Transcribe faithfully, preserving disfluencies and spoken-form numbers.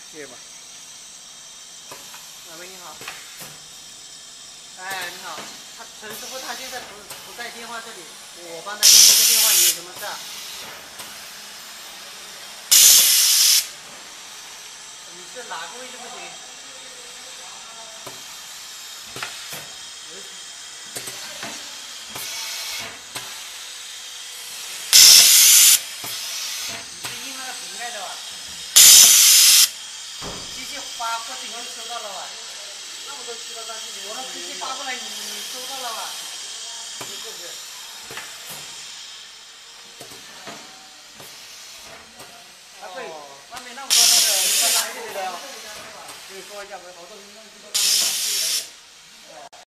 接吧。 喂，你好。哎，你好，他陈师傅他现在不不在电话这里，我帮他接这个电话，你有什么事啊？你是哪个位置不行？你是印那个瓶盖的吧？机器发过去你就收到了吧？那我都知道，但是我的机器发过来，你你收到了吧？是不是？啊对，外面那么多那个一个垃圾的，跟你说一下，不是好多人弄不到。